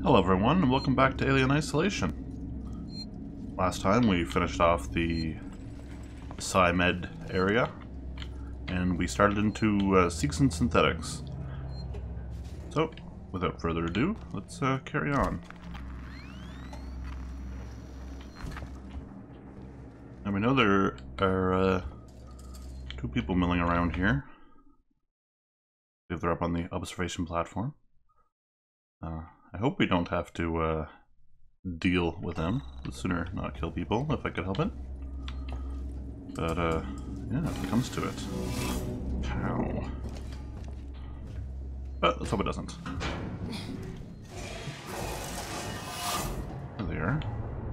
Hello everyone, and welcome back to Alien Isolation. Last time we finished off the Sci-Med area, and we started into Seegson Synthetics. So, without further ado, let's carry on. And we know there are two people milling around here. If they're up on the observation platform. I hope we don't have to deal with them. I'd sooner not kill people if I could help it. But yeah, if it comes to it. Pow. But let's hope it doesn't. There they are.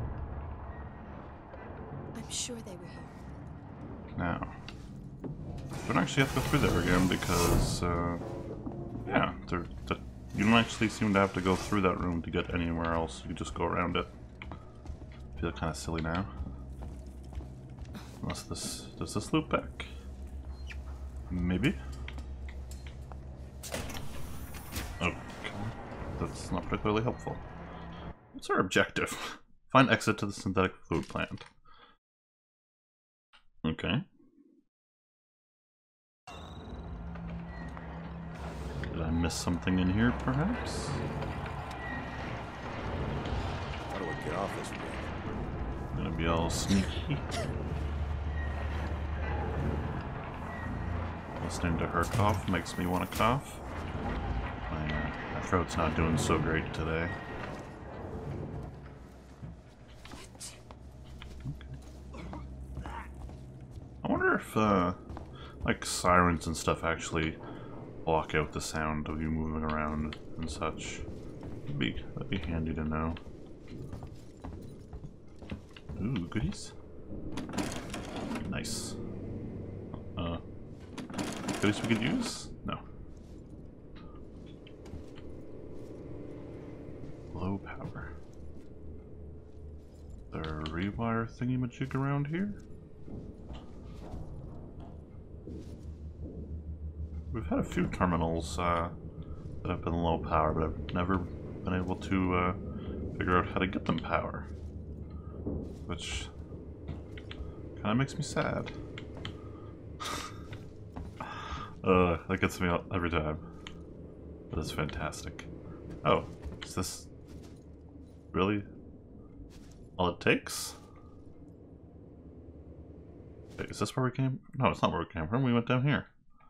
I'm sure they were here. Now, don't actually have to go through there again because, yeah, you don't actually seem to have to go through that room to get anywhere else. You just go around it. I feel kind of silly now. Unless does this loop back? Maybe? Okay. That's not particularly helpful. What's our objective? Find exit to the synthetic food plant. Okay. Did I miss something in here, perhaps? How do I get off this bridge? Gonna be all sneaky. Listening to her cough makes me want to cough. My throat's not doing so great today. Okay. I wonder if, like, sirens and stuff actually block out the sound of you moving around and such. That'd be handy to know. Ooh, goodies. Nice. Goodies we could use? No. Low power. Is there a rewire thingy-majig around here? We've had a few terminals that have been low power, but I've never been able to figure out how to get them power. Which kind of makes me sad. That gets me every time. That is fantastic. Oh, is this really all it takes? Wait, is this where we came? No, it's not where we came from. We went down here.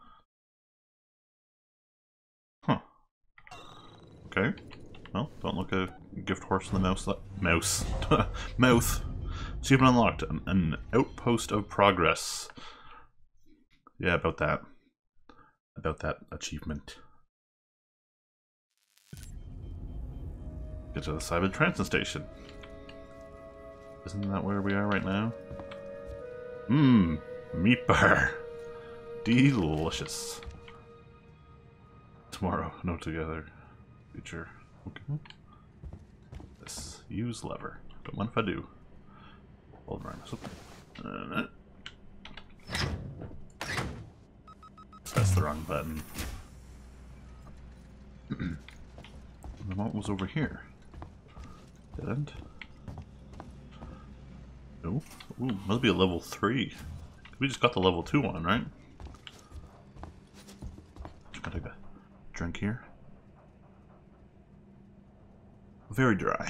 Huh. Okay. Well, don't look a gift horse in the mouth. Achievement unlocked. An outpost of progress. Yeah, about that. About that achievement. Get to the Sci-Fi transit station. Isn't that where we are right now? Mmm. Meat bar. Delicious. Tomorrow, no together. Future. Okay. This. Use lever. Don't mind if I do. Hold on. That's the wrong button. And what was over here? Dead end? No. Ooh, must be a level 3. We just got the level 2 one, right? Just gonna take a drink here. Very dry.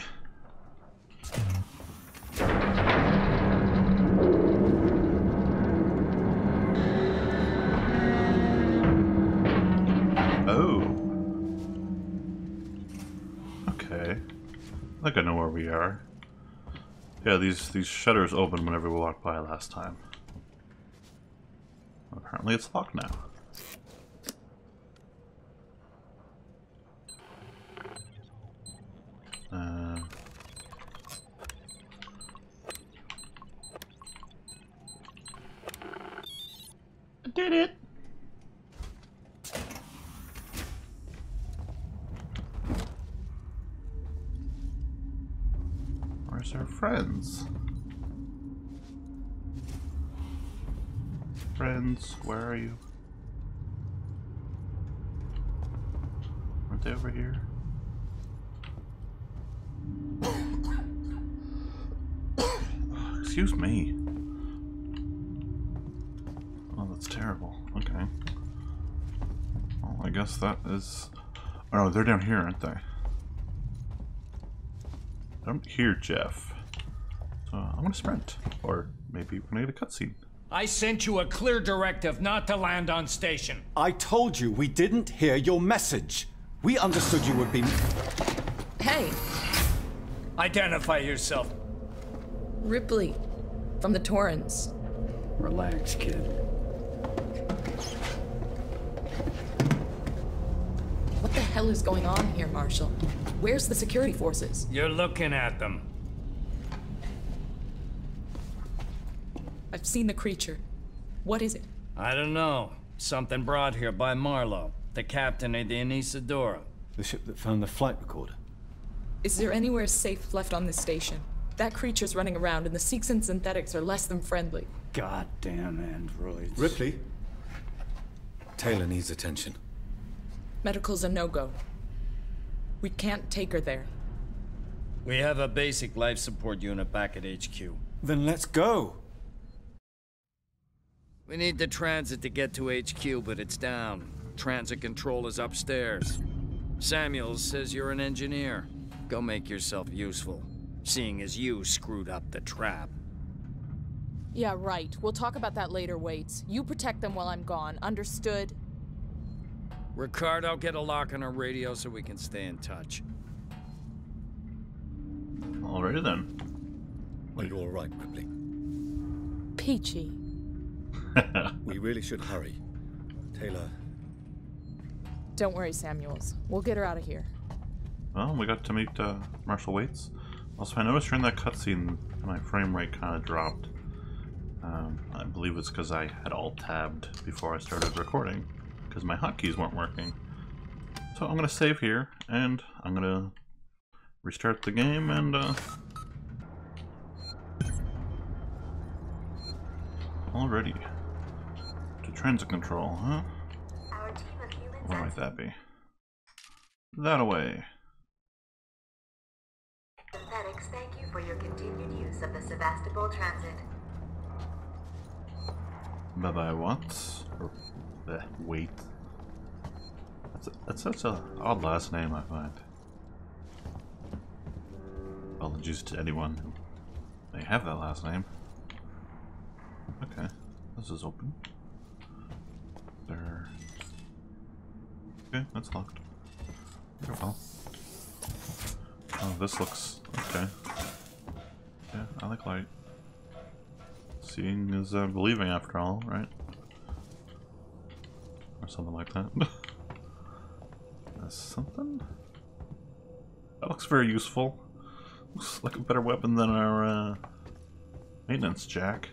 Oh. Okay. I think I know where we are. Yeah, these shutters opened whenever we walked by last time. Apparently it's locked now. I did it! Where's our friends? Friends, where are you? Aren't they over here? excuse me. Oh, that's terrible. Okay. Well, I guess that is... Oh, no, they're down here, aren't they? I don't hear Jeff. So I'm gonna sprint. Or maybe we're gonna get a cutscene. I sent you a clear directive not to land on station. I told you we didn't hear your message. We understood you would be... Hey, Identify yourself. Ripley, from the Torrens. Relax, kid. What the hell is going on here, Marshall? Where's the security forces? You're looking at them. I've seen the creature. What is it? I don't know. Something brought here by Marlow, the captain of the Anisadora. The ship that found the flight recorder. Is there anywhere safe left on this station? That creature's running around, and the Seeks and synthetics are less than friendly. Goddamn androids. Ripley? Taylor needs attention. Medical's a no-go. We can't take her there. We have a basic life support unit back at HQ. Then let's go. We need the transit to get to HQ, but it's down. Transit control is upstairs. Samuels says you're an engineer. Go make yourself useful, seeing as you screwed up the trap. Yeah, right. We'll talk about that later, Waits. You protect them while I'm gone. Understood? Ricardo, get a lock on our radio so we can stay in touch. Alrighty then. Are you all right, Ripley? Peachy. We really should hurry. Taylor... Don't worry, Samuels. We'll get her out of here. Well, we got to meet Marshall Waits. Also, I noticed during that cutscene, my frame rate kind of dropped. I believe it's because I had alt-tabbed before I started recording, because my hotkeys weren't working. So I'm going to save here, and I'm going to restart the game, and already to transit control, huh? What might that be? That away. Synthetics, thank you for your continued use of the Sevastopol Transit. Bye-bye, what? Or, wait. That's such an odd last name, I find. Apologies to anyone who may have that last name. Okay, this is open. There. Okay, that's locked. Very well. Oh, this looks okay. Yeah, I like light. Seeing is believing, after all, right? Or something like that. That's something? That looks very useful. Looks like a better weapon than our maintenance jack.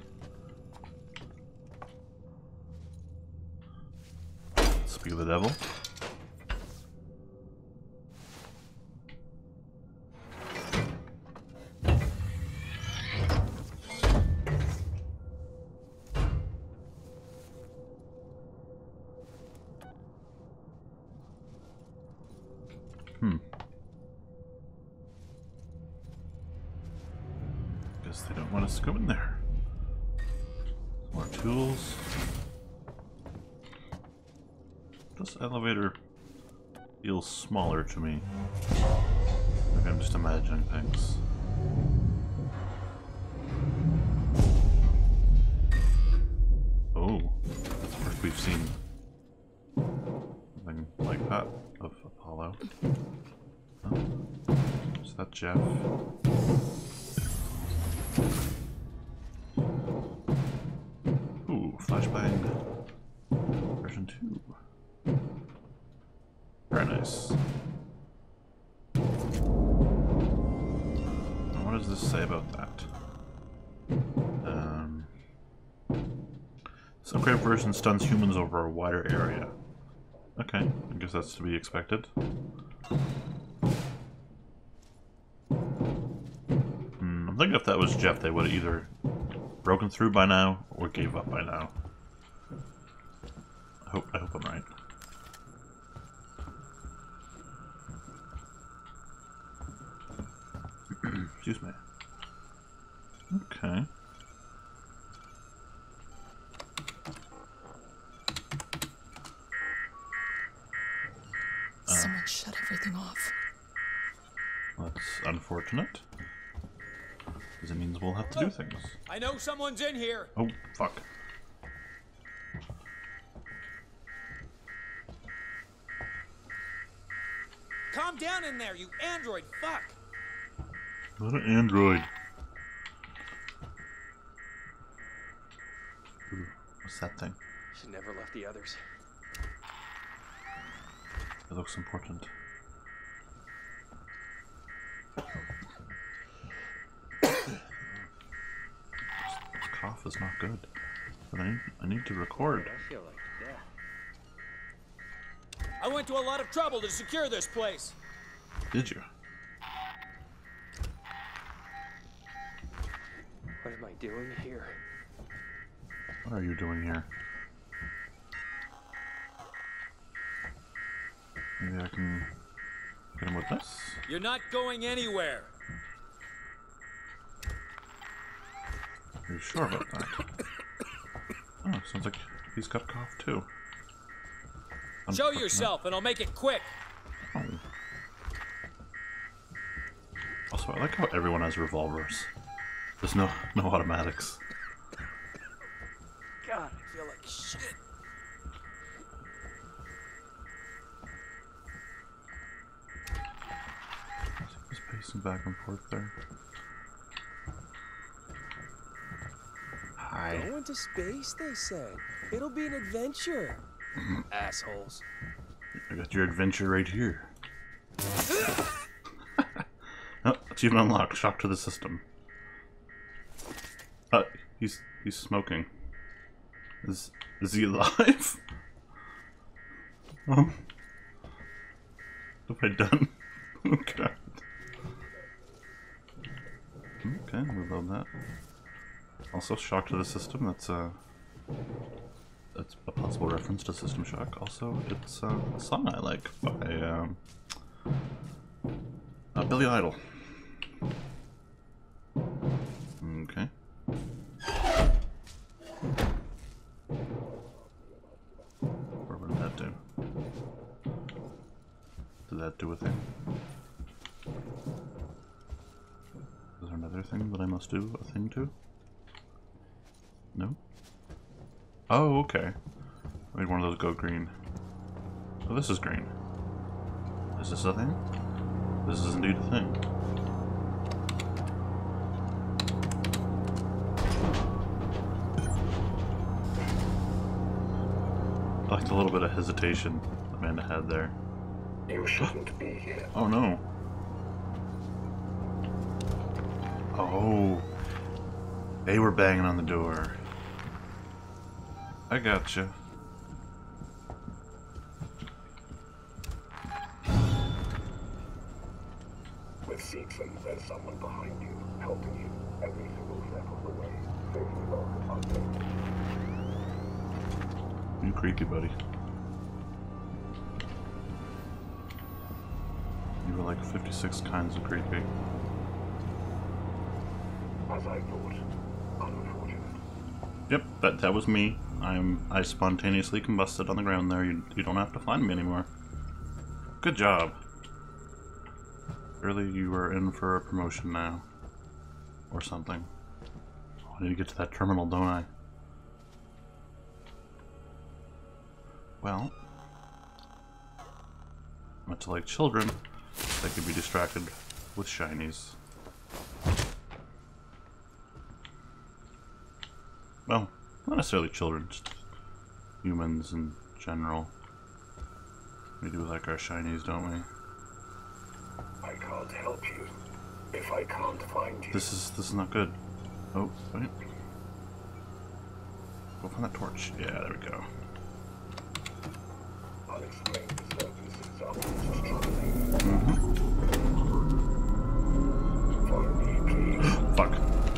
Speak of the devil. Guess they don't want us to go in there. More tools. This elevator feels smaller to me. Maybe I'm just imagining things. Oh, that's the first we've seen something like that of Apollo. Oh, is that Jeff? Ooh, flashbang version 2. Very nice. Now what does this say about that? This upgraded version stuns humans over a wider area. Okay, I guess that's to be expected. I'm thinking if that was Jeff, they would have either broken through by now or gave up by now. I hope I'm right. Excuse me. Okay. Someone shut everything off. That's unfortunate. Because it means we'll have to do things. I know someone's in here. Oh, fuck. Calm down in there, you android fuck. Not an android. Ooh, what's that thing? She never left the others. It looks important. This cough is not good. But I need to record. I feel like death. I went to a lot of trouble to secure this place. Did you? What am I doing here? What are you doing here? Maybe I can get him with this? You're not going anywhere. Are you sure about that? Oh, sounds like he's got cough too. Show yourself and I'll make it quick. Oh. Also, I like how everyone has revolvers. There's no automatics. God, I feel like shit. Just pacing back and forth there. Hi. Going to space, they said. It'll be an adventure. Assholes. I got your adventure right here. Oh, achievement unlocked. Shock to the system. He's smoking. Is he alive? What have I done? Oh god. Okay, reload that. Also, shock to the system. That's a possible reference to System Shock. Also, it's a song I like by Billy Idol. Okay. What did that do? Did that do a thing? Is there another thing that I must do a thing to? No? Oh, okay. I made one of those go green. Oh, this is green. Is this a thing? This is indeed a thing. I liked a little bit of hesitation Amanda had there. You shouldn't be here. Oh no. Oh. They were banging on the door. I gotcha. With Seegson, there's someone behind you, helping you every single step of the way. Safely locked until. You creepy, buddy. You were like 56 kinds of creepy. As I thought, unfortunate. Yep, that was me. I spontaneously combusted on the ground there. You don't have to find me anymore. Good job. Surely you are in for a promotion now. Or something. Oh, I need to get to that terminal, don't I? Well, much like children, they could be distracted with shinies. Well, not necessarily children, just humans in general. We do like our shinies, don't we? I can't help you if I can't find you. This is not good. Oh, wait. Go find that torch. Yeah, there we go. Unexplained disturbances are most troubling. Follow me, please. Fuck.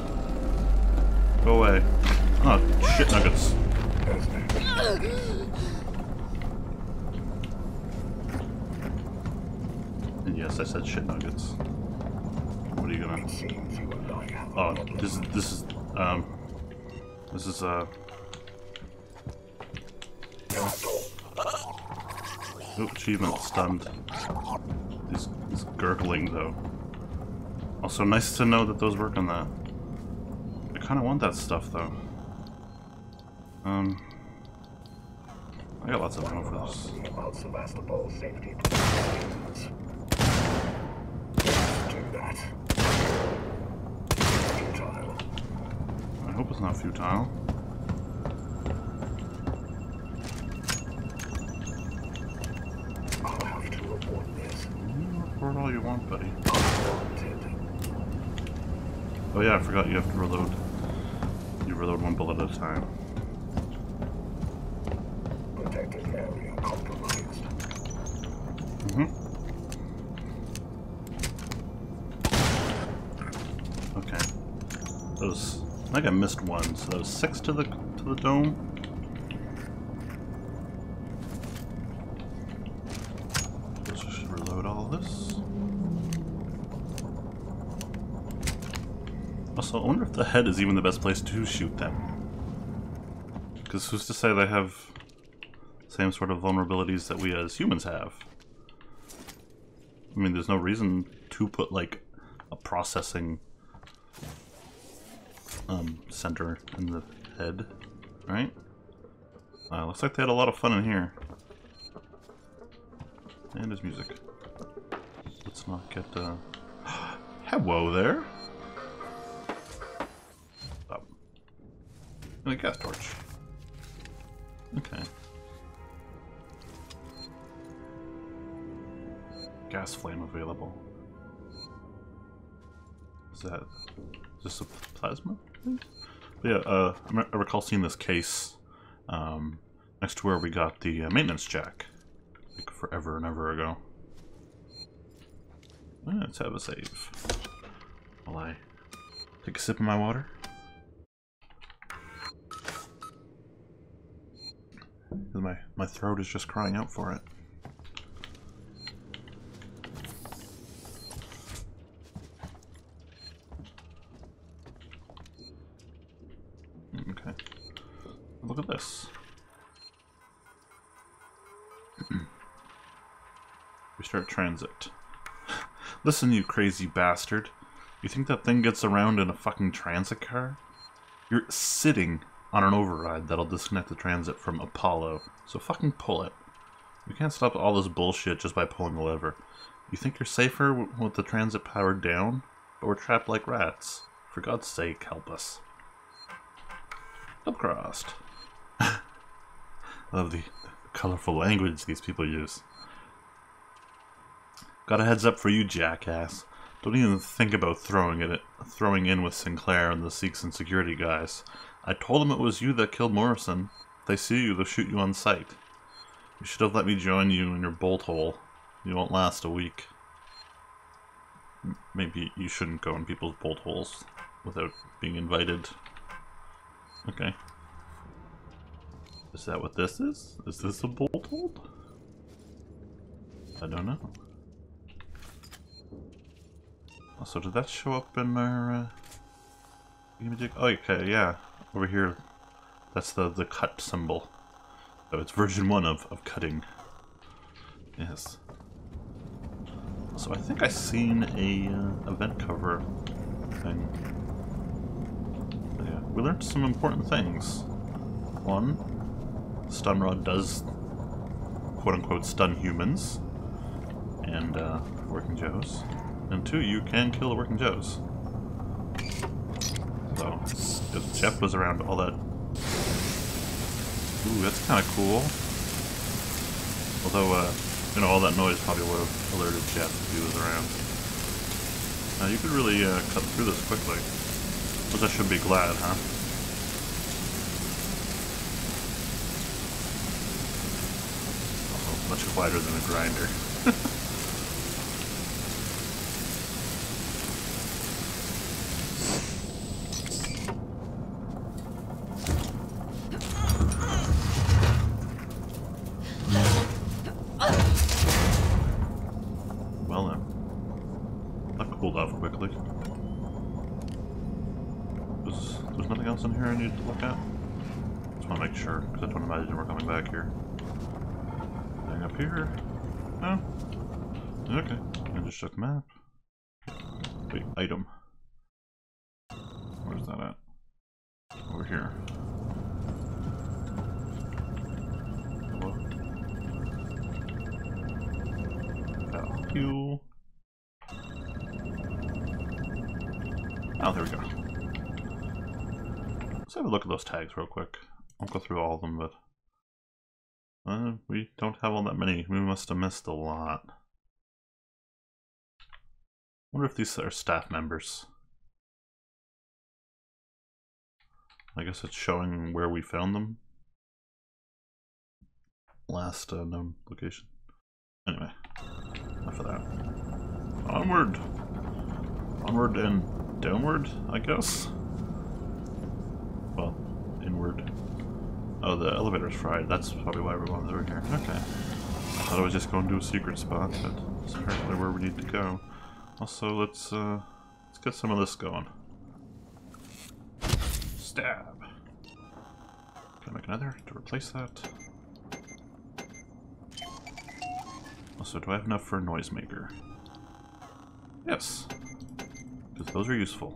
Go away. Oh, shit nuggets. And yes, I said shit nuggets. What are you gonna... Oh, this is Oh, achievement stunned. He's gurgling though. Also nice to know that those work on that. I kind of want that stuff though. I got lots of ammo for this. About Sevastopol safety precautions. Do that. Futile. I hope it's not futile. I'll have to report this. You report all you want, buddy. Oh yeah, I forgot you have to reload. You reload one bullet at a time. Protected area compromised. Okay. Those, I think I missed one, so that was 6 to the dome. Let's just reload all this. Also, I wonder if the head is even the best place to shoot them. Because who's to say they have the same sort of vulnerabilities that we as humans have? I mean, there's no reason to put, like, a processing center in the head, right? Looks like they had a lot of fun in here. And there's music. Let's not get, hello there! Oh. And a gas torch. Okay. Gas flame available. Is this a plasma? Yeah, I recall seeing this case next to where we got the maintenance jack, like forever and ever ago. Let's have a save. While I take a sip of my water. My throat is just crying out for it. Okay. Look at this. Restart transit. Listen, you crazy bastard. You think that thing gets around in a fucking transit car? You're sitting on an override that'll disconnect the transit from Apollo, so fucking pull it. We can't stop all this bullshit just by pulling the lever. You think you're safer with the transit powered down? But we're trapped like rats. For God's sake, help us. Upcrossed. I love the colorful language these people use. Got a heads up for you, jackass. Don't even think about throwing in with Sinclair and the Seeks and security guys. I told them it was you that killed Morrison. If they see you, they'll shoot you on sight. You should have let me join you in your bolt hole. You won't last a week. Maybe you shouldn't go in people's bolt holes without being invited. Okay. Is that what this is? Is this a bolt hole? I don't know. Also, did that show up in our image? Oh, okay, yeah. Over here, that's the cut symbol. So it's version 1 of cutting. Yes. So I think I seen a event cover thing. But yeah, we learned some important things. 1, stun rod does quote-unquote stun humans and working Joes. And 2, you can kill the working Joes. So, if Jeff was around all that... Ooh, that's kind of cool. Although, you know, all that noise probably would have alerted Jeff if he was around. You could really cut through this quickly. Which I should be glad, huh? Also, much quieter than a grinder. Well then. That cooled off quickly. There's nothing else in here I need to look at? Just want to make sure, because I don't imagine we're coming back here. Anything up here? Oh. Okay. I just check the map. Wait, item. Where's that at? Over here. Hello? Value. Oh, there we go. Let's have a look at those tags real quick. I'll go through all of them, but we don't have all that many. We must have missed a lot. Wonder if these are staff members. I guess it's showing where we found them. Last known location. Anyway, enough of that. Onward! Onward and downward, I guess? Well, inward. Oh, the elevator's fried. That's probably why we're going through here. Okay. I thought I was just going to a secret spot, but it's apparently where we need to go. Also, let's get some of this going. Stab. Can I make another to replace that? Also, do I have enough for a noisemaker? Yes. Because those are useful.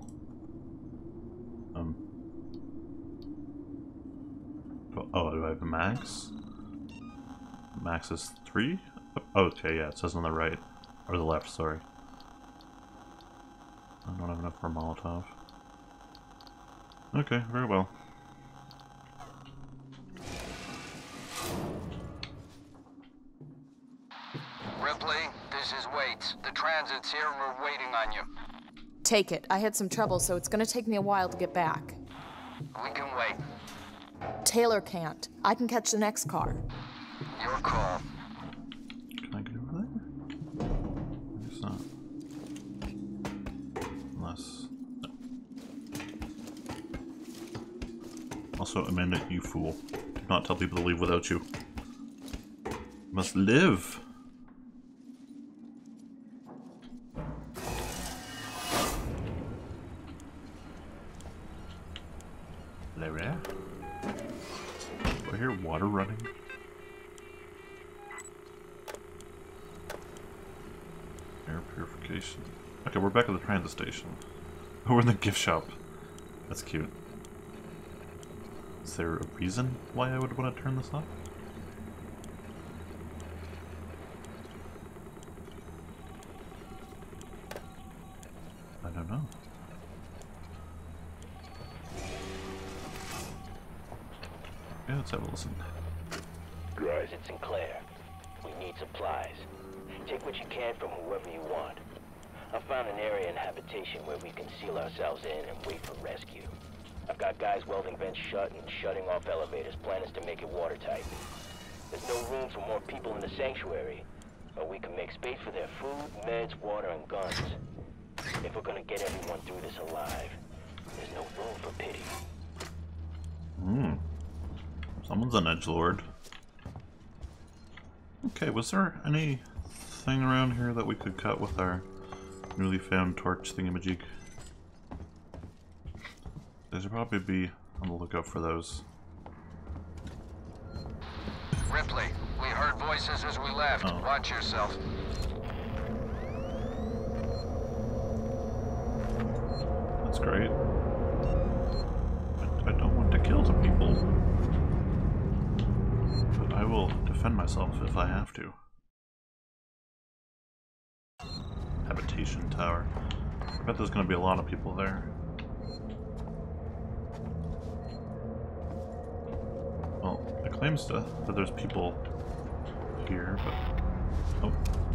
Oh, do I have a max? Max is 3? Oh, okay, yeah, it says on the right. Or the left, sorry. I don't have enough for a Molotov. Okay, very well. Ripley, this is Waits. The transit's here and we're waiting on you. Take it. I had some trouble, so it's gonna take me a while to get back. We can wait. Taylor can't. I can catch the next car. Your call. Can I get over there? I guess not. Unless... Also, Amanda, you fool. Do not tell people to leave without you. You must live! Lara? Do I hear water running? Air purification. Okay, we're back at the transit station. Oh, we're in the gift shop. That's cute. Is there a reason why I would want to turn this off? I don't know. Yeah, let's have a listen. Right. It's Sinclair. We need supplies. Take what you can from whoever you want. I found an area in habitation where we can seal ourselves in and wait for rescue. I've got guys welding vents shut and shutting off elevators. Plan is to make it watertight. There's no room for more people in the sanctuary, but we can make space for their food, meds, water, and guns. If we're gonna get everyone through this alive, there's no room for pity. Someone's an edgelord. Okay, was there anything around here that we could cut with our newly found torch thingamajig? There should probably be on the lookout for those. Ripley, we heard voices as we left. Oh. Watch yourself. That's great. I don't want to kill some people. But I will defend myself if I have to. Habitation tower. I bet there's going to be a lot of people there. Well, it claims that there's people here, but... Oh.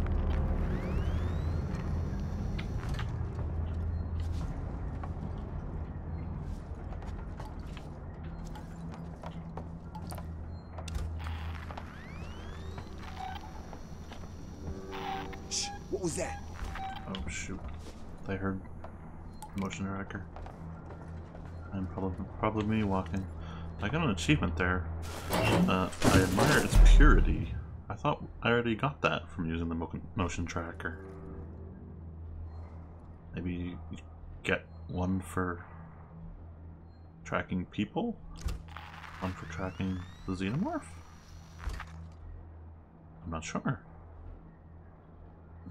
Shh, what was that? Oh shoot. They heard motion tracker. And probably me walking. I got an achievement there. I admire its purity. I thought I already got that from using the motion tracker. Maybe you get one for tracking people? One for tracking the xenomorph? I'm not sure.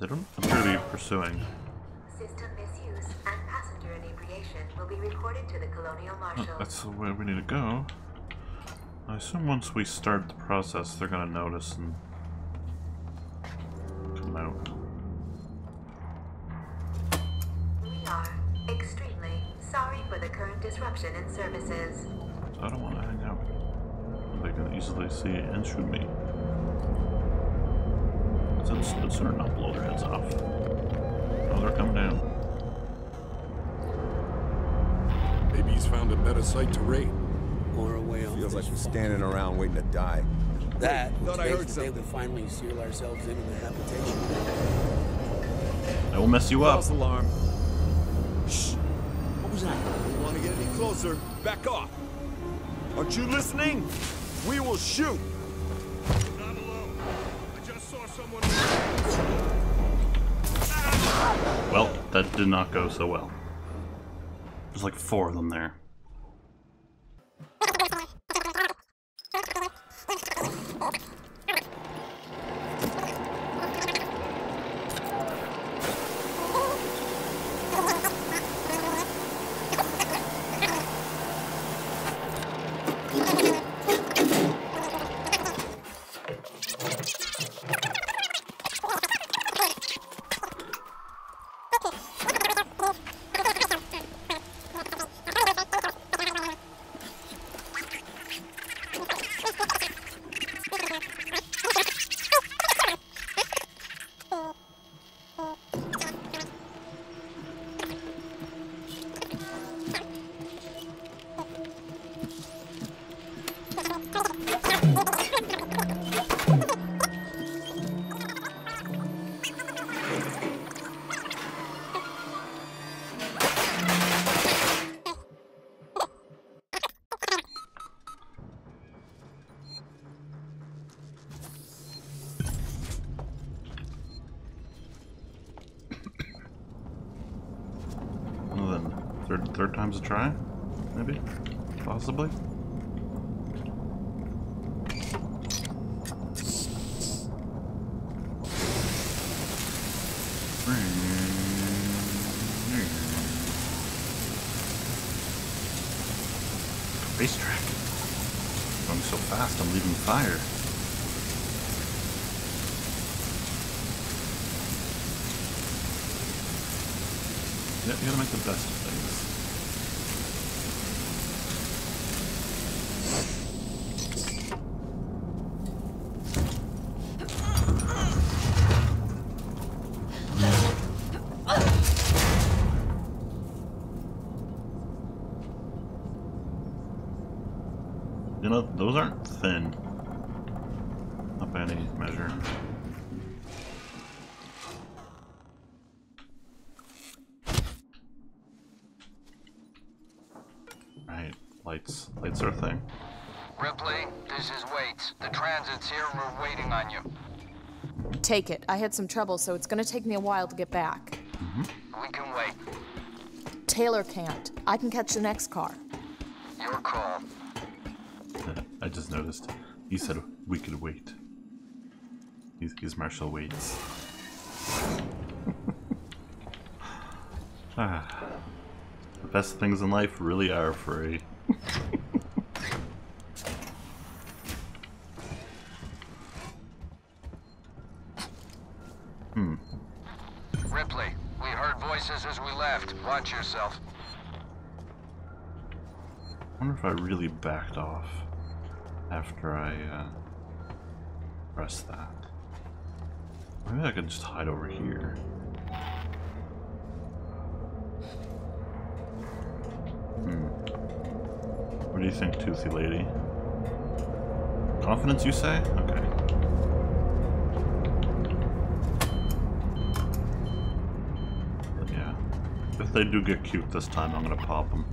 They don't appear to be pursuing. System misuse and passenger inebriation will be reported to the Colonial Marshal. Oh, that's the way we need to go. I assume once we start the process, they're gonna notice and come out. We are extremely sorry for the current disruption in services. I don't want to hang out. They can easily see and shoot me. It's sort of not blow their heads off. Oh, they're coming down. Maybe he's found a better site to raid. Or a way off. Feels like we're standing around waiting to die. That Thought I heard they something. will finally seal ourselves into the habitation. I will mess you up. False alarm. Shh. What was that? Don't want to get any closer. Back off. Aren't you listening? We will shoot. Not alone. I just saw someone. Well, that did not go so well. There's like 4 of them there. Third time's a try? Maybe? Possibly? Racetrack. Going so fast, I'm leaving fire. Yeah, you gotta make the best of things. You know, those aren't thin. Not by any measure. Right, lights are a thing. Ripley, this is Waits. The transit's here and we're waiting on you. Take it. I had some trouble, so it's gonna take me a while to get back. We can wait. Taylor can't. I can catch the next car. Your call. I just noticed. He said we could wait. He's Marshall Waits. The best things in life really are free. Ripley, we heard voices as we left. Watch yourself. I wonder if I really backed off after I pressed that. Maybe I could just hide over here. What do you think, Toothy Lady? Confidence, you say? Okay. But yeah, if they do get cute this time, I'm gonna pop them.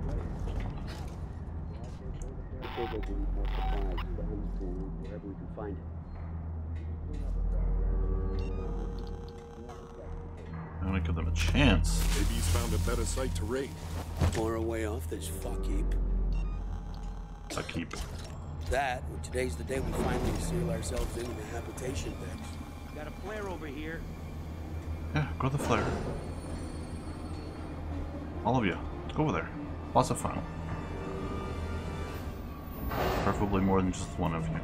I'm gonna give them a chance. Maybe he's found a better site to raid. Or a way off this fuck heap. A keep. That, well, today's the day we finally seal ourselves into the habitation decks. Got a flare over here. Yeah, go to the flare. All of you, go over there. Lots of fun. Preferably more than just one of you.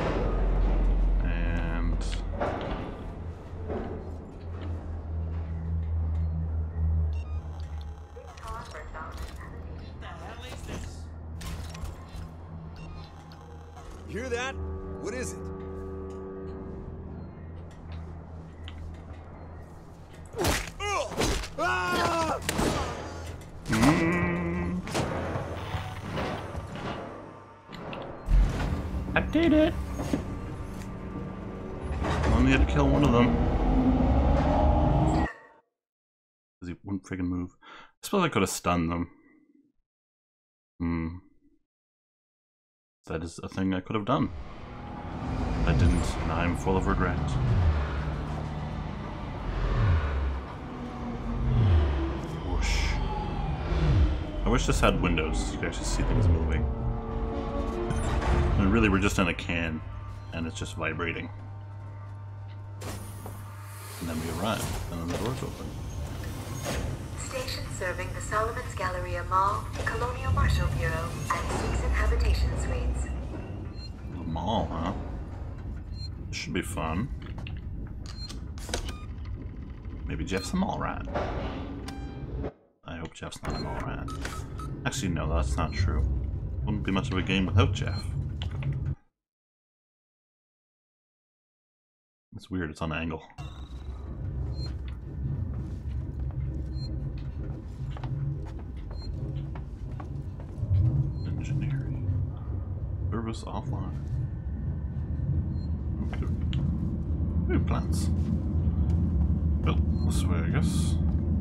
And... You hear that? What is it? Ah! I did it! Only had to kill one of them. Because he wouldn't freaking move. I suppose I could have stunned them. That is a thing I could have done. I didn't, and I'm full of regret. Whoosh. I wish this had windows so you could actually see things moving. And really, we're just in a can, and it's just vibrating. And then we arrive, and then the doors open. Station serving the Solomon's Galleria Mall, Colonial Marshall Bureau, and 6 Habitation Suites. The mall, huh? This should be fun. Maybe Jeff's a mall rat. I hope Jeff's not a mall rat. Actually, no, that's not true. Wouldn't be much of a game without Jeff. It's weird, it's on an angle. Engineering. Service offline. Okay. New plants. Well, this way, I guess.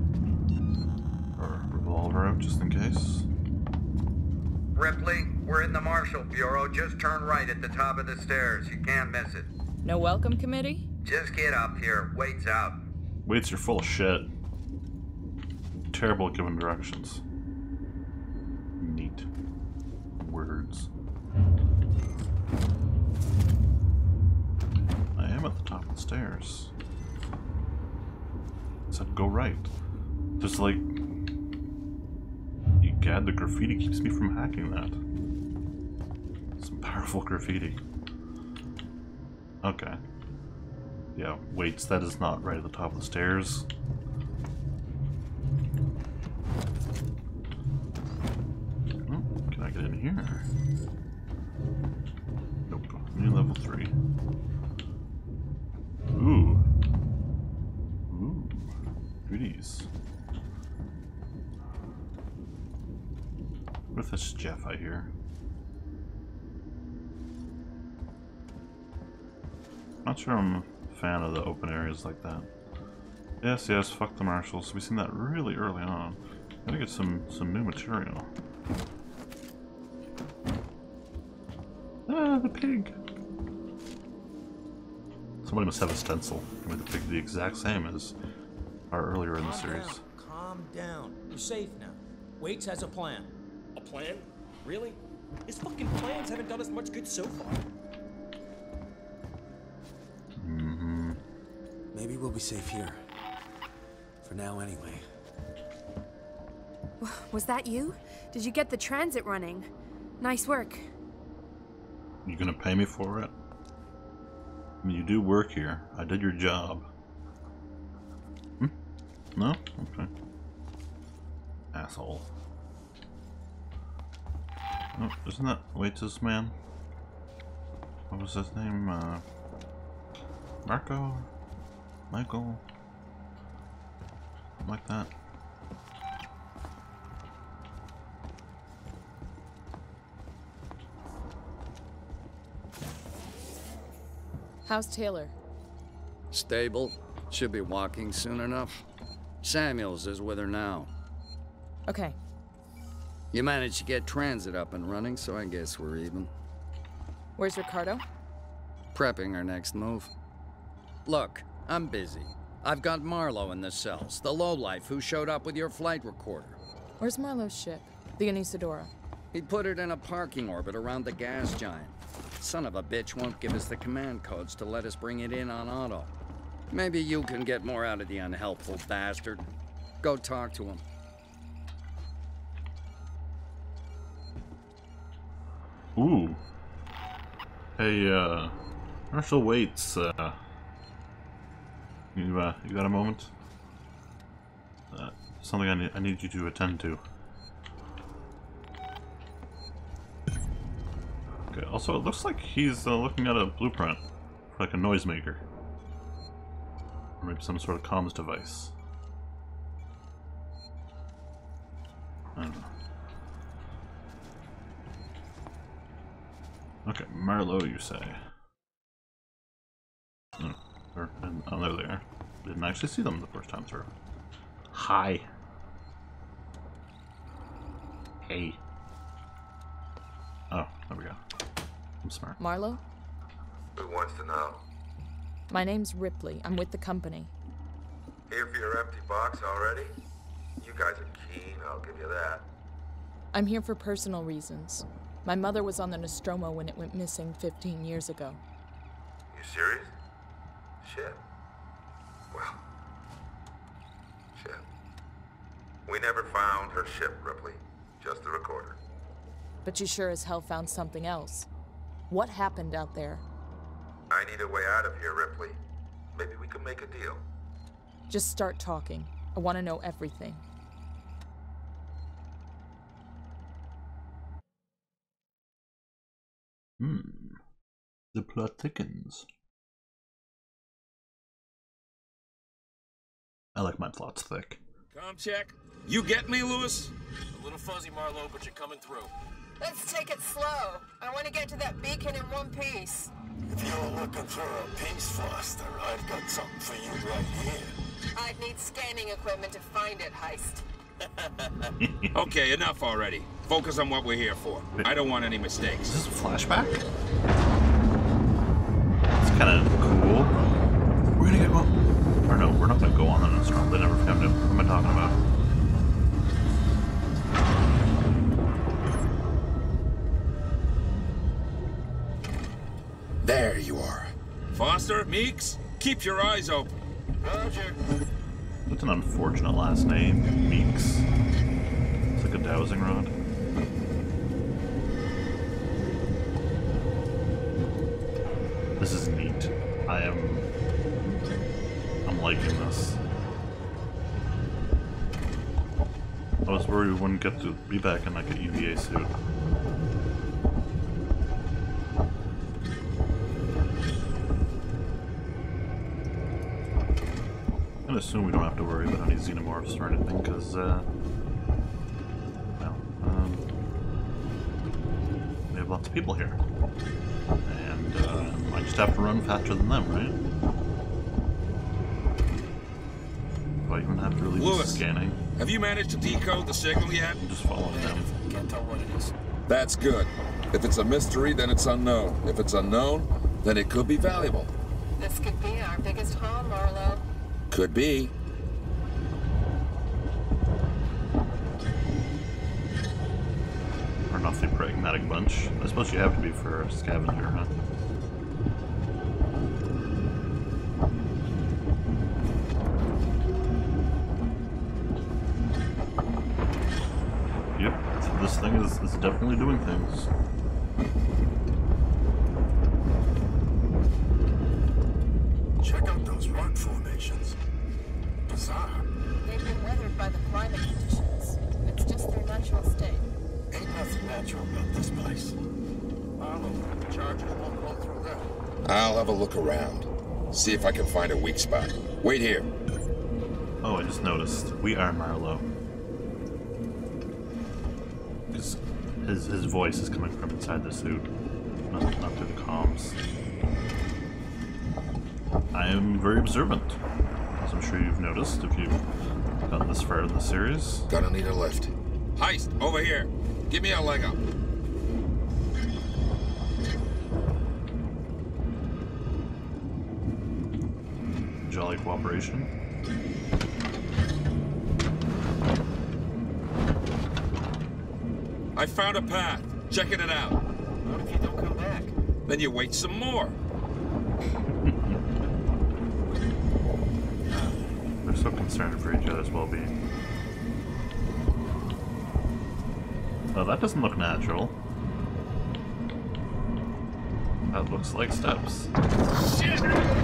Or revolver out just in case. Ripley, we're in the Marshall Bureau. Just turn right at the top of the stairs. You can't miss it. No welcome committee? Just get up here. Wait's out. Waits, you're full of shit. Terrible at giving directions. Neat. Words. I am at the top of the stairs. It said go right. Just like... Egad, the graffiti keeps me from hacking that. Some powerful graffiti. Okay. Yeah, Waits, that is not right at the top of the stairs. Oh, can I get in here? Nope. New level 3. Ooh. Ooh. Goodies. What if that's Jeff I hear? Not sure I'm a fan of the open areas like that. Yes, yes, fuck the Marshalls. We've seen that really early on. Gotta get some new material. Ah, the pig! Somebody must have a stencil with the pig the exact same as our earlier in the series. Calm down. You're safe now. Waits has a plan. A plan? Really? His fucking plans haven't done us much good so far. Maybe we'll be safe here. For now, anyway. Was that you? Did you get the transit running? Nice work. You gonna pay me for it? I mean, you do work here. I did your job. No? Okay. Asshole. Oh, isn't that Waits' man? What was his name? Marco? Michael? Something like that. How's Taylor? Stable. Should be walking soon enough. Samuels is with her now. Okay. You managed to get transit up and running, so I guess we're even. Where's Ricardo? Prepping our next move. Look, I'm busy. I've got Marlow in the cells, the lowlife who showed up with your flight recorder. Where's Marlow's ship? The Anisadora. He put it in a parking orbit around the gas giant. Son of a bitch won't give us the command codes to let us bring it in on auto. Maybe you can get more out of the unhelpful bastard. Go talk to him. Ooh. Hey, Marshall Waits, you got a moment? Something I need you to attend to. Okay, also it looks like he's looking at a blueprint for like a noisemaker. Or maybe some sort of comms device. I don't know. Okay, Marlow, you say. Oh, there they are. Didn't actually see them the first time through. Hi. Hey. Oh, there we go. I'm smart. Marlow? Who wants to know? My name's Ripley. I'm with the company. Here for your empty box already? You guys are keen, I'll give you that. I'm here for personal reasons. My mother was on the Nostromo when it went missing 15 years ago. You serious? Shit. Well. Shit. We never found her ship, Ripley. Just the recorder. But you sure as hell found something else. What happened out there? I need a way out of here, Ripley. Maybe we can make a deal. Just start talking. I want to know everything. The plot thickens. I like my plots thick. Com check. You get me, Lewis? A little fuzzy, Marlow, but you're coming through. Let's take it slow. I want to get to that beacon in one piece. If you're looking for a piece, Foster, I've got something for you right here. I'd need scanning equipment to find it, Heist. Okay, enough already. Focus on what we're here for. I don't want any mistakes. Is this a flashback? It's kind of cool. We're gonna get one. Or no, we're not gonna go on the Nostromo. They never found it. What am I talking about? There you are. Foster, Meeks, keep your eyes open. Roger. That's an unfortunate last name, Meeks. It's like a dowsing rod. This is neat. I'm liking this. I was worried we wouldn't get to be back in like an EVA suit. I assume we don't have to worry about any xenomorphs or anything, because, we have lots of people here. And, I just have to run faster than them, right? Do I even have to really be scanning? Have you managed to decode the signal yet? I'm just following them. Can't tell what it is. That's good. If it's a mystery, then it's unknown. If it's unknown, then it could be valuable. This could be our biggest haul, Marlow. Could be. We're an awfully pragmatic bunch. I suppose you have to be for a scavenger, huh? Yep, so this thing is definitely doing things. Check out those rock formations. Bizarre. They've been weathered by the climate conditions. It's just their natural state. Ain't nothing natural about this place. Marlow, the charges won't roll through there. I'll have a look around. See if I can find a weak spot. Wait here. Oh, I just noticed. We are Marlow. Because his voice is coming from inside the suit, not through the comms. I am very observant, as I'm sure you've noticed if you've gotten this far in the series. Gonna need a lift. Heist, over here. Give me a leg up. Jolly cooperation. I found a path. Checking it out. What if you don't come back? Then you wait some more. so concerned for each other's well-being. Oh, that doesn't look natural. That looks like steps. Shit!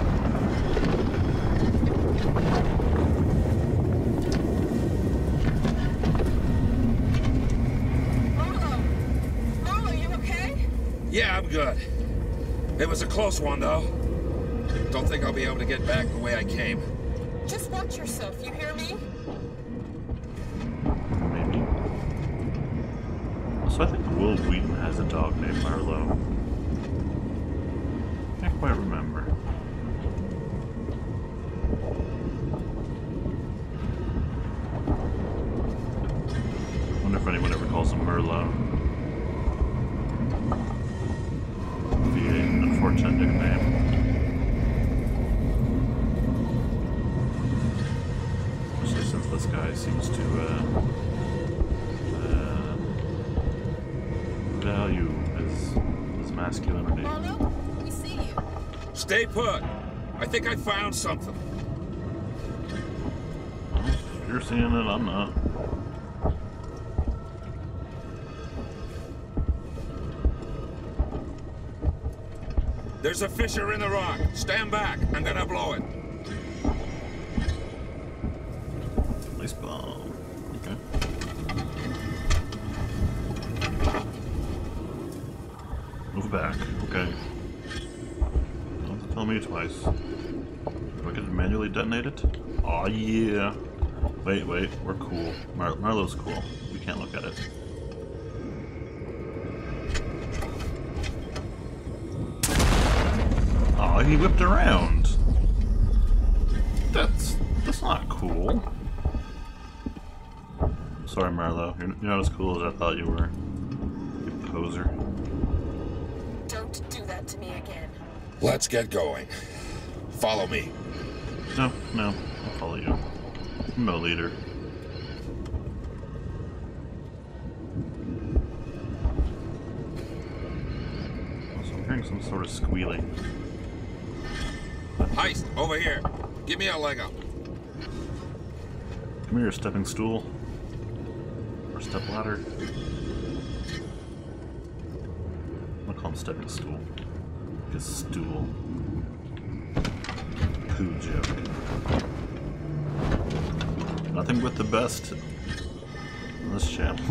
Marlow, you okay? Yeah, I'm good. It was a close one, though. Don't think I'll be able to get back the way I came. Just watch yourself, you hear me? Maybe. So I think Will Wheaton has a dog named Marlow. Can't quite remember. Wonder if anyone ever calls him Merlot. Be an unfortunate nickname. Especially since this guy seems to value his masculinity. Marlow, we see you. Stay put. I think I found something. Well, if you're seeing it, I'm not. There's a fissure in the rock. Stand back. I'm gonna blow it. Nice bomb. Okay. Move back. Okay. Don't have to tell me twice. Do I get to manually detonate it? Aw, yeah. Wait, we're cool. Marlow's cool. We can't look at it. Aw, he whipped around. That's not cool. Sorry, Marlow. You're not as cool as I thought you were. You poser. Don't do that to me again. Let's get going. Follow me. No, I'll follow you. I'm no leader. Also, I'm hearing some sort of squealing. Heist, over here. Give me a leg up. Come here, stepping stool. Or step ladder. I'm gonna call him stepping stool. His stool. Poo joke. Nothing but the best on this channel.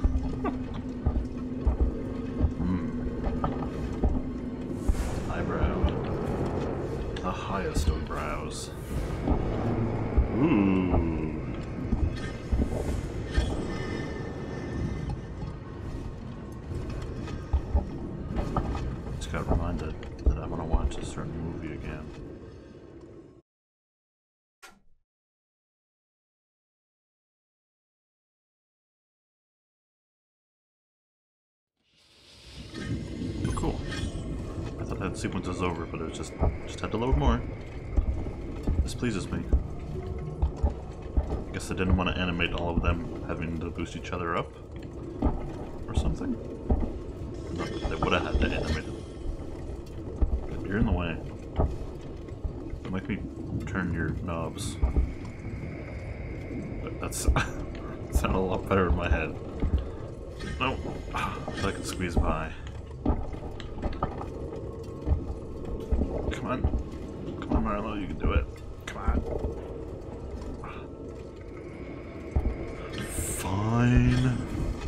Eyebrow. The highest of brows. Ooh. Just got reminded that I want to watch a certain movie again. Oh, cool. I thought that sequence was over, but it was just had to load more. This pleases me. I guess I didn't want to animate all of them having to boost each other up or something. Not that they would have had to animate it. You're in the way. Don't make me turn your knobs. That's sounded a lot better in my head. No, I can squeeze by. Come on, Marlow, you can do it. Come on. Fine.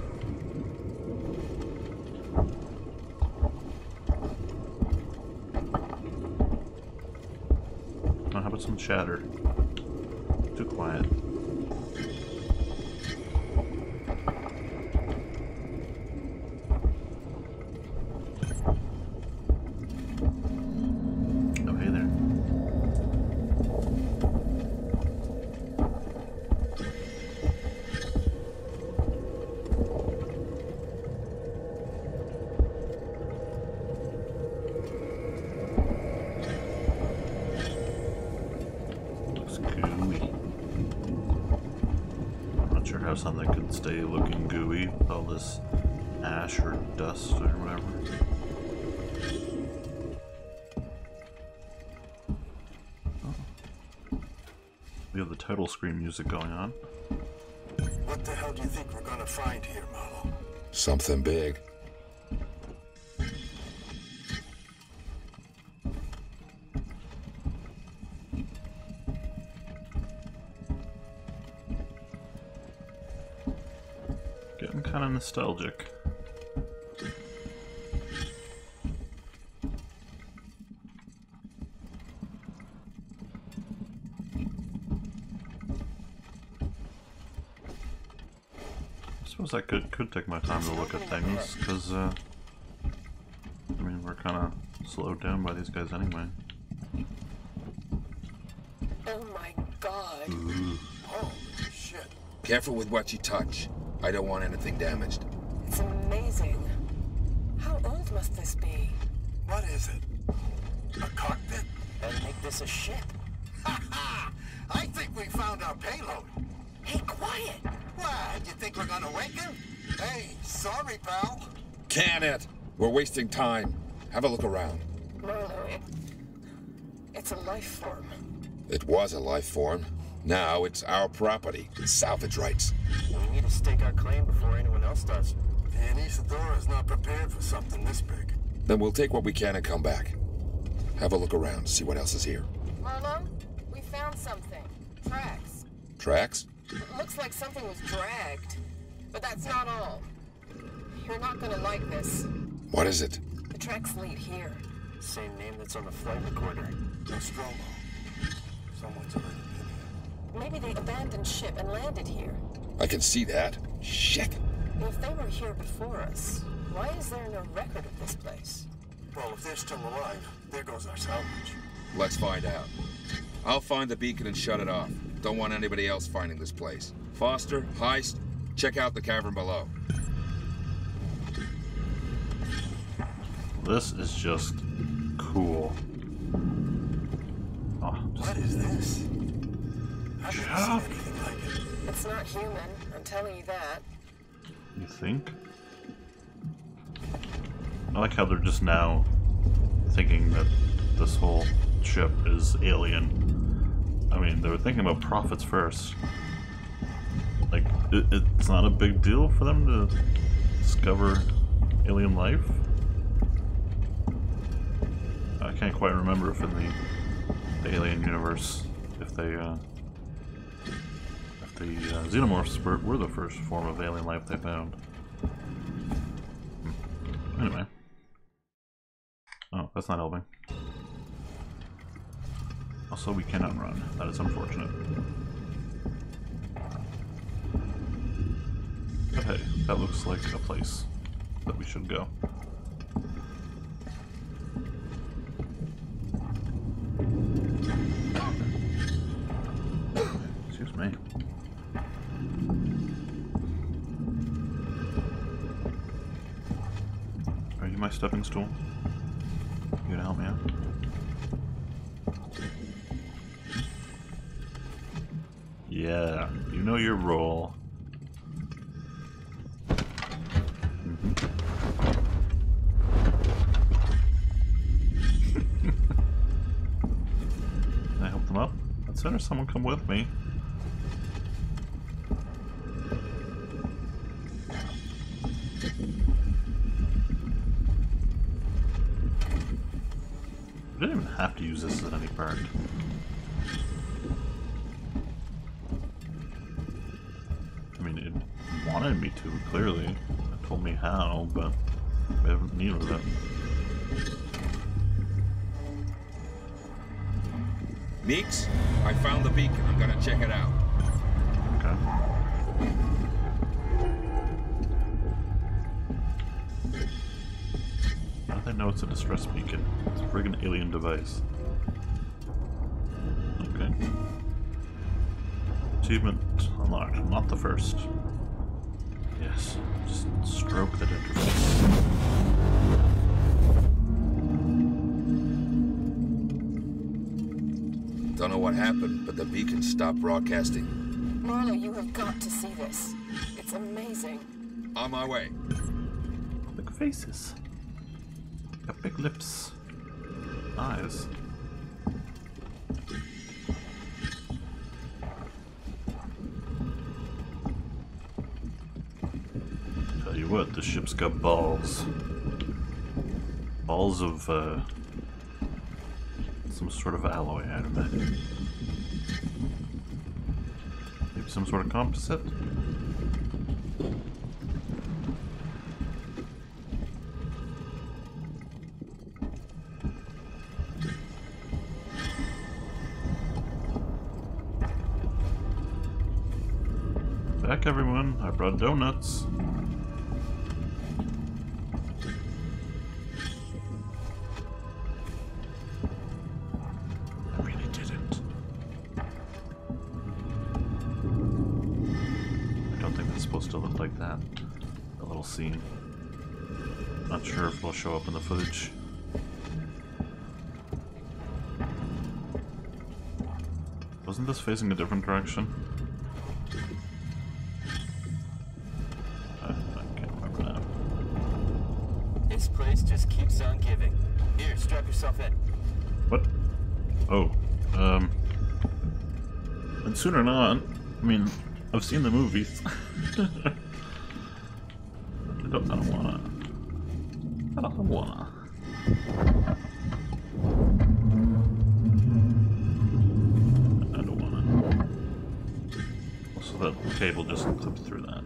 Now, how about some chatter? Too quiet. Oh, hey there. How something could stay looking gooey with all this ash or dust or whatever. Oh. We have the title screen music going on. What the hell do you think we're gonna find here, Marlow? Something big. Getting kind of nostalgic. I suppose I could take my time to look at things, because, I mean, we're kind of slowed down by these guys anyway. Oh my god. Ooh. Oh, shit. Careful with what you touch. I don't want anything damaged. It's amazing. How old must this be? What is it? A cockpit? And make this a ship. Ha ha! I think we found our payload. Hey, quiet! What? You think we're gonna wake him? Hey, sorry, pal. Can it? We're wasting time. Have a look around. Marlow, it's a life form. It was a life form. Now it's our property. Salvage rights. We need to stake our claim before anyone else does. And Isadora's not prepared for something this big. Then we'll take what we can and come back. Have a look around, see what else is here. Marlow, we found something. Tracks. Tracks? Looks like something was dragged. But that's not all. You're not gonna like this. What is it? The tracks lead here. Same name that's on the flight recorder. Nostromo. Someone's already been here. Maybe they abandoned ship and landed here. I can see that. Shit. If they were here before us, why is there no record of this place? Well, if they're still alive, there goes our salvage. Let's find out. I'll find the beacon and shut it off. Don't want anybody else finding this place. Foster, Heist, check out the cavern below. This is just cool. Oh, what is this? I've never up. seen anything like it. It's not human, I'm telling you that. You think? I like how they're just now thinking that this whole ship is alien. I mean, they were thinking about profits first. Like, it's not a big deal for them to discover alien life? I can't quite remember if in the alien universe, if the xenomorphs were the first form of alien life they found. Anyway. Oh, that's not helping. Also, we cannot run. That is unfortunate. But hey, that looks like a place that we should go. Excuse me. Are you my stepping stool? You gonna help me out? Yeah, you know your role. Can I help them up? Let's have someone come with me. I didn't even have to use this at any part. I mean, it wanted me to, clearly. It told me how, but I haven't needed it. Meeks, I found the beacon. I'm gonna check it out. Okay. How do they know it's a distress beacon? It's a friggin' alien device. Okay. Achievement unlocked. Not the first. Yes. Just stroke that interface. Don't know what happened, but the beacon stopped broadcasting. Marlow, you have got to see this. It's amazing. On my way. Big faces. Got big lips. Eyes. you what, the ship's got balls. Balls of, some sort of alloy, I'd imagine. Maybe some sort of composite? Back, everyone. I brought donuts. I really didn't. I don't think that's supposed to look like that. A little scene. Not sure if it'll show up in the footage. Wasn't this facing a different direction? This place just keeps on giving. Here, strap yourself in. What? Oh, and sooner or not, I mean, I've seen the movies. I don't wanna. I don't wanna. I don't wanna. Also, that cable just clipped through that.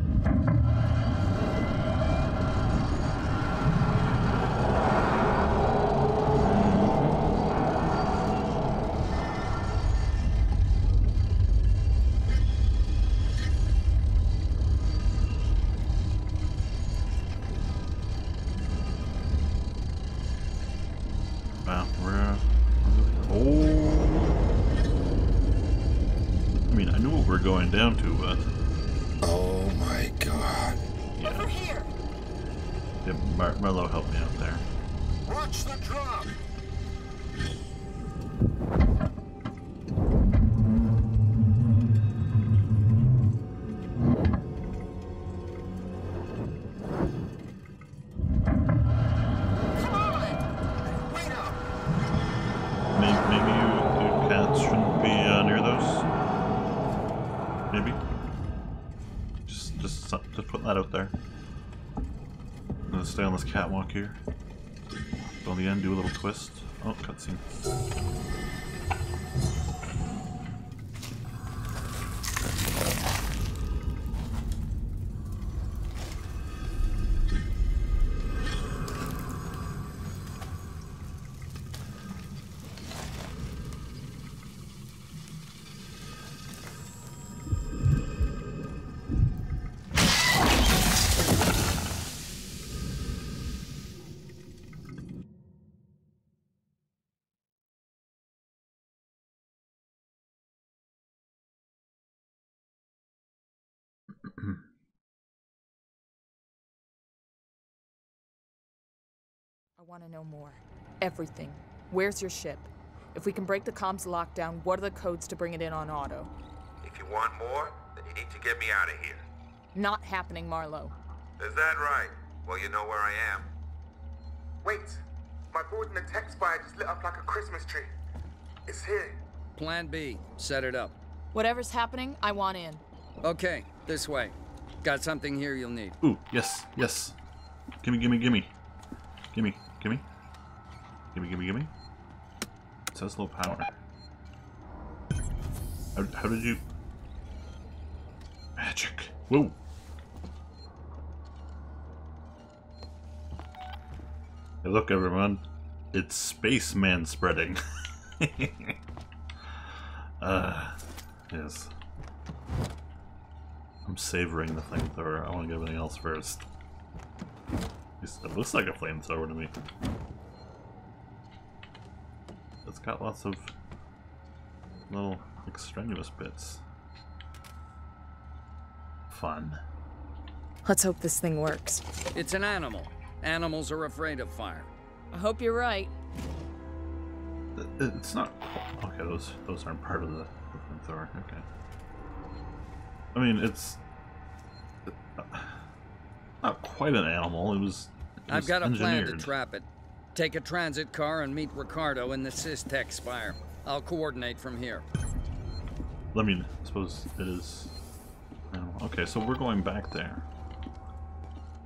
Going down to, but... Oh my god. Yeah. Over here. Yeah, Marlow helped me out there. Watch the drop. Maybe you cats shouldn't be near those. Maybe. Just put that out there. I'm gonna stay on this catwalk here. Go on the end, do a little twist. Oh, cutscene. I want to know more. Everything. Where's your ship? If we can break the comms lockdown, what are the codes to bring it in on auto? If you want more, then you need to get me out of here. Not happening, Marlow. Is that right? Well, you know where I am. Wait. My board in the tech spire just lit up like a Christmas tree. It's here. Plan B. Set it up. Whatever's happening, I want in. Okay, this way. Got something here you'll need. Ooh, yes, yes. Gimme, gimme, gimme. Gimme, gimme. Gimme, gimme, gimme. It says low power. How did you... Magic. Whoa. Hey, look, everyone. It's spaceman spreading. Yes. I'm savoring the flamethrower. I want to get everything else first. It looks like a flamethrower to me. It's got lots of little extraneous bits. Fun. Let's hope this thing works. It's an animal. Animals are afraid of fire. I hope you're right. It's not... Okay, those aren't part of the flamethrower. Okay. I mean, it's... not quite an animal. It was I've got a engineered. plan to trap it. Take a transit car and meet Ricardo in the Sys-Tech spire. I'll coordinate from here. I mean, I suppose it is... Okay, so we're going back there.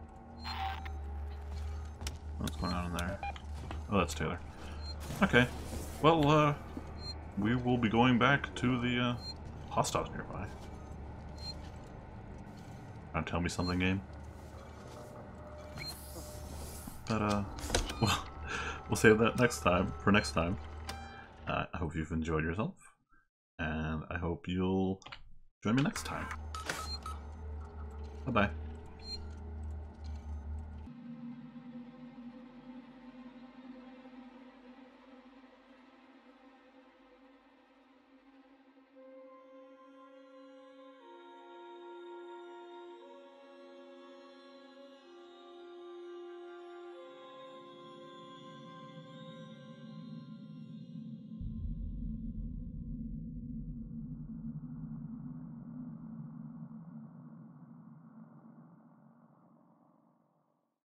Oh, that's Taylor. Okay. Well, we will be going back to the hostiles nearby. Trying to tell me something, game? But, well, we'll save that next time, for next time. I hope you've enjoyed yourself, and I hope you'll join me next time. Bye-bye.